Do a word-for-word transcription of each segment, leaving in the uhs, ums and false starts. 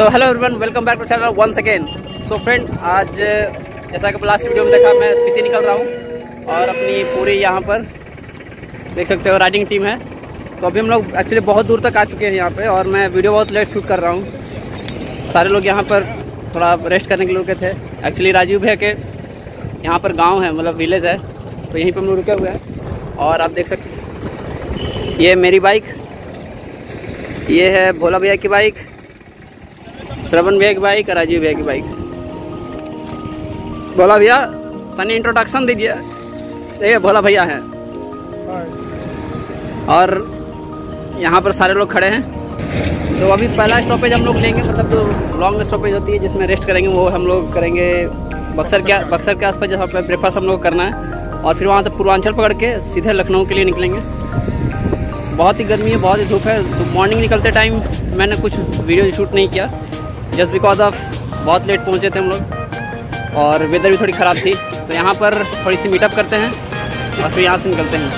So hello everyone, welcome back to channel once again. So friend, आज जैसा कि last video में देखा, मैं स्पीति निकल रहा हूँ और अपनी पूरी यहाँ पर देख सकते हो राइडिंग टीम है। तो अभी हम लोग एक्चुअली बहुत दूर तक आ चुके हैं यहाँ पे और मैं वीडियो बहुत लेट शूट कर रहा हूँ। सारे लोग यहाँ पर थोड़ा रेस्ट करने के लिए रुके थे। एक्चुअली राजीव भैया के यहाँ पर गाँव है, मतलब विलेज है, तो यहीं पर हम लोग रुके हुए हैं। और आप देख सकते हैं ये मेरी बाइक, ये है भोला भैया की बाइक, श्रवण भैया की बाइक और राजीव भैया की बाइक। भोला भैया तनी इंट्रोडक्शन दीजिए। ये भोला भैया हैं और यहाँ पर सारे लोग खड़े हैं। तो अभी पहला स्टॉपेज हम लोग लेंगे, मतलब जो लॉन्ग स्टॉपेज होती है जिसमें रेस्ट करेंगे, वो हम लोग करेंगे बक्सर के बक्सर के आसपास, जहाँ पर ब्रेकफास्ट हम लोग करना है। और फिर वहाँ से पूर्वांचल पकड़ के सीधे लखनऊ के लिए निकलेंगे। बहुत ही गर्मी है, बहुत ही धूप है। तो मॉर्निंग निकलते टाइम मैंने कुछ वीडियो शूट नहीं किया, जस्ट बिकॉज ऑफ बहुत लेट पहुंचे थे हम लोग और वेदर भी थोड़ी ख़राब थी। तो यहाँ पर थोड़ी सी मीटअप करते हैं और फिर यहाँ से निकलते हैं।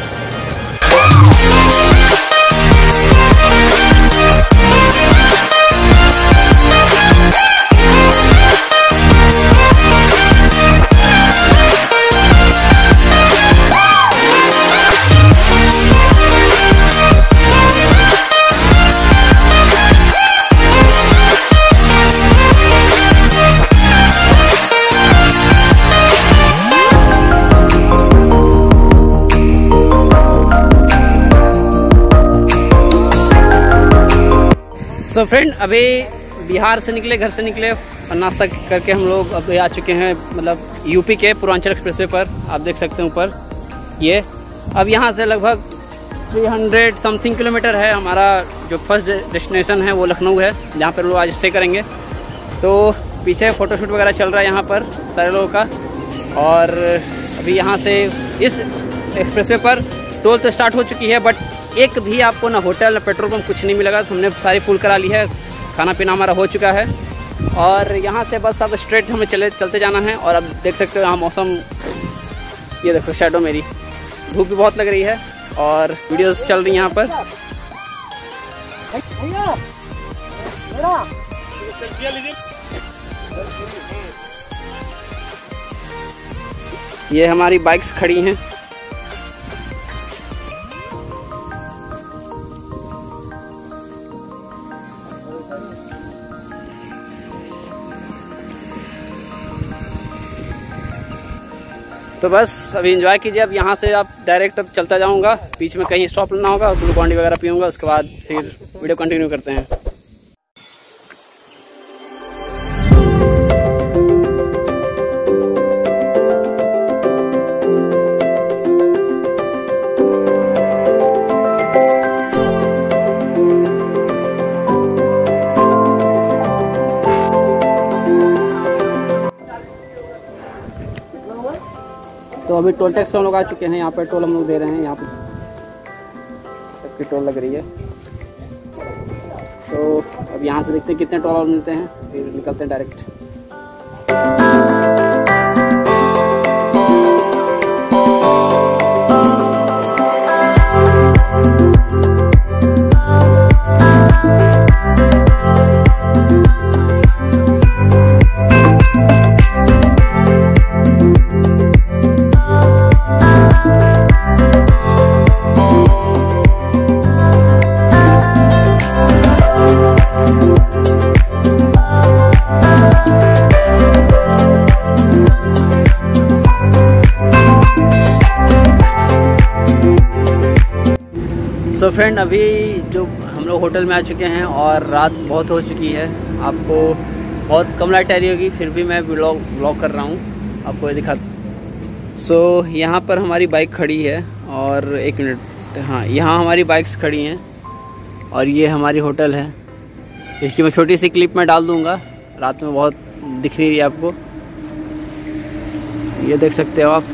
सो so फ्रेंड, अभी बिहार से निकले, घर से निकले और नाश्ता करके हम लोग अभी आ चुके हैं, मतलब यूपी के पूर्वांचल एक्सप्रेसवे पर। आप देख सकते हैं ऊपर ये। अब यहाँ से लगभग तीन सौ समथिंग किलोमीटर है। हमारा जो फर्स्ट डेस्टिनेशन है वो लखनऊ है, जहाँ पर लोग आज स्टे करेंगे। तो पीछे फ़ोटोशूट वगैरह चल रहा है यहाँ पर सारे लोगों का। और अभी यहाँ से इस एक्सप्रेसवे पर टोल तो स्टार्ट हो चुकी है, बट एक भी आपको ना होटल ना पेट्रोल पंप कुछ नहीं मिलेगा। तो हमने सारी फुल करा ली है, खाना पीना हमारा हो चुका है। और यहाँ से बस अब स्ट्रेट हमें चले चलते जाना है। और अब देख सकते हो यहाँ मौसम, ये देखो शैडो मेरी, धूप भी बहुत लग रही है और वीडियोस चल रही हैं यहाँ पर। ये हमारी बाइक्स खड़ी हैं। तो बस अभी एंजॉय कीजिए। अब यहाँ से आप डायरेक्ट अब चलता जाऊँगा, बीच में कहीं स्टॉप लेना होगा, ग्लूकॉन डी वगैरह पीऊँगा, उसके बाद फिर वीडियो कंटिन्यू करते हैं। तो अभी टोल टैक्स पे हम लोग आ चुके हैं। यहाँ पर टोल हम लोग दे रहे हैं, यहाँ पर सबकी टोल लग रही है। तो अब यहाँ से देखते हैं कितने टोल मिलते हैं, फिर निकलते हैं डायरेक्ट। सो so फ्रेंड, अभी जो हम लोग होटल में आ चुके हैं और रात बहुत हो चुकी है। आपको बहुत कम लाइट आ रही होगी, फिर भी मैं व्लॉग व्लॉग कर रहा हूँ, आपको ये दिखा। सो so, यहाँ पर हमारी बाइक खड़ी है और एक मिनट, हाँ यहाँ हमारी बाइक्स खड़ी हैं और ये हमारी होटल है। इसकी मैं छोटी सी क्लिप में डाल दूँगा, रात में बहुत दिख रही है आपको, ये देख सकते हो आप।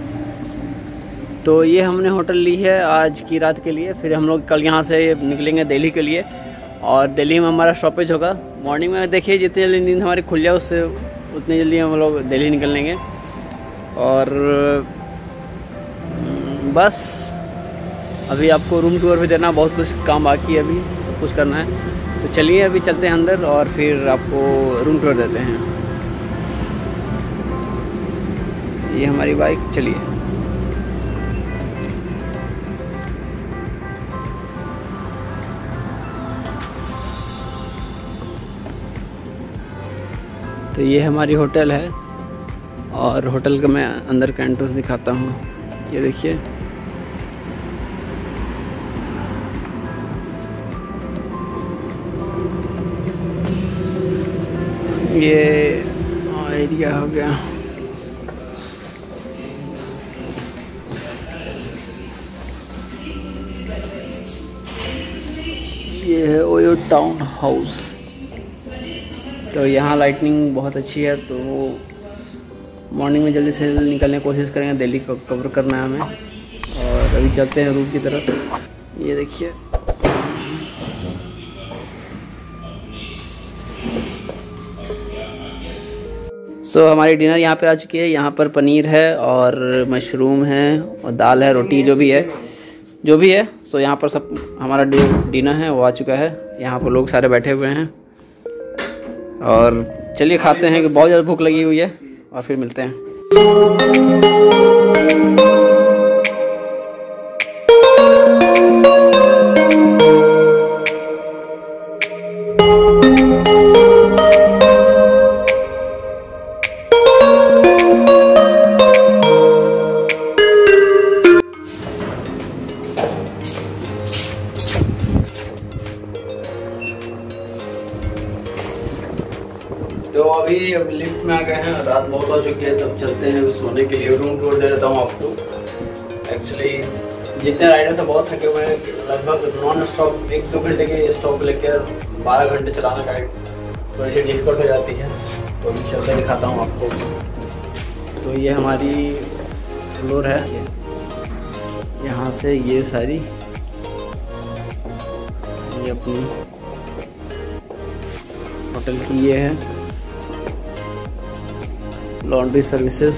तो ये हमने होटल ली है आज की रात के लिए। फिर हम लोग कल यहाँ से निकलेंगे दिल्ली के लिए और दिल्ली में हमारा स्टॉपेज होगा। मॉर्निंग में देखिए जितनी जल्दी नींद हमारी खुल जाए उससे उतनी जल्दी हम लोग दिल्ली निकल लेंगे। और बस अभी आपको रूम टूर भी देना, बहुत कुछ काम बाकी है, अभी सब कुछ करना है। तो चलिए अभी चलते हैं अंदर और फिर आपको रूम टूर देते हैं। ये हमारी बाइक, चलिए। तो ये हमारी होटल है और होटल का मैं अंदर का एंट्रेंस दिखाता हूँ। ये देखिए, ये एरिया हो गया। ये है ओयो टाउन हाउस। तो यहाँ लाइटनिंग बहुत अच्छी है, तो मॉर्निंग में जल्दी से निकलने की कोशिश करेंगे। दिल्ली को कवर करना है हमें। और अभी चलते हैं रूम की तरफ। ये देखिए, सो so, हमारी डिनर यहाँ पे आ चुकी है। यहाँ पर पनीर है और मशरूम है और दाल है, रोटी जो भी है जो भी है सो so, यहाँ पर सब हमारा डिनर है वो आ चुका है। यहाँ पर लोग सारे बैठे हुए हैं और चलिए खाते हैं कि बहुत ज़्यादा भूख लगी हुई है और फिर मिलते हैं। तो अभी अब लिफ्ट में आ गए हैं, रात बहुत हो चुकी है, तब चलते हैं सोने के लिए। रूम टूर दे देता हूँ आपको। एक्चुअली जितने राइडर थे बहुत थके हुए हैं, लगभग नॉन स्टॉप एक दो घंटे के स्टॉप लेकर बारह घंटे चलाना गाइड थोड़ी सी डिफिकल्ट हो जाती है। तो अभी चलते दिखाता हूँ आपको। तो ये हमारी फ्लोर है, यहाँ से ये सारी ये अपनी होटल की ये है लॉन्ड्री सर्विसेज।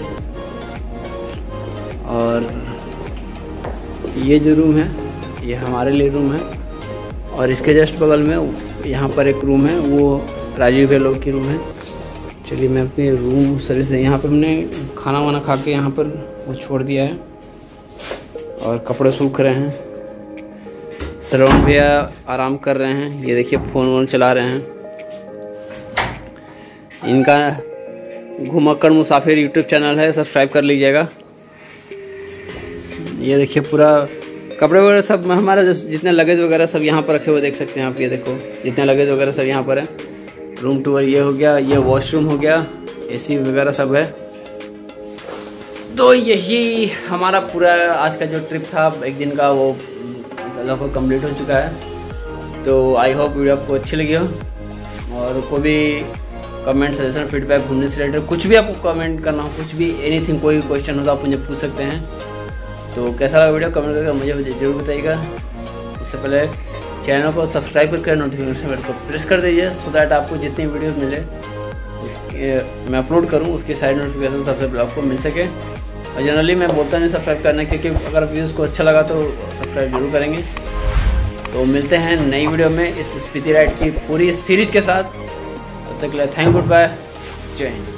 और ये जो रूम है ये हमारे लिए रूम है और इसके जस्ट बगल में यहाँ पर एक रूम है, वो राजीव भाई लोग की रूम है। चलिए मैं अपने रूम सर्विस है, यहाँ पर हमने खाना वाना खा के यहाँ पर वो छोड़ दिया है और कपड़े सूख रहे हैं। श्रवण भैया आराम कर रहे हैं, ये देखिए फ़ोन वोन चला रहे हैं। इनका घुमक्कड़ मुसाफिर यूट्यूब चैनल है, सब्सक्राइब कर लीजिएगा। ये देखिए पूरा कपड़े वगैरह सब हमारा जितने लगेज वगैरह सब यहाँ पर रखे हुए देख सकते हैं आप। ये देखो जितने लगेज वगैरह सब यहाँ पर है। रूम टूर ये हो गया, ये वॉशरूम हो गया, एसी वगैरह सब है। तो यही हमारा पूरा आज का जो ट्रिप था एक दिन का, वो लगभग कंप्लीट हो चुका है। तो आई होप वीडियो आपको अच्छी लगी हो और कोई भी कमेंट सजेशन फीडबैक घूमने से रिलेटेड कुछ भी आपको कमेंट करना हो, कुछ भी एनीथिंग कोई क्वेश्चन हो तो आप मुझे पूछ सकते हैं। तो कैसा लगा वीडियो कमेंट करके मुझे जरूर बताइएगा। उससे पहले चैनल को सब्सक्राइब करके नोटिफिकेशन बेल को प्रेस कर दीजिए सो दैट आपको जितनी वीडियोस मिले उसके मैं अपलोड करूँ उसकी साइड नोटिफिकेशन सबसे पहले आपको मिल सके। और जनरली मैं बोलता नहीं सब्सक्राइब करना, क्योंकि अगर व्यूज़ को अच्छा लगा तो सब्सक्राइब जरूर करेंगे। तो मिलते हैं नई वीडियो में इस स्पीति राइड की पूरी सीरीज के साथ। तब तक के लिए थैंक गुड बाय, जय हिंद।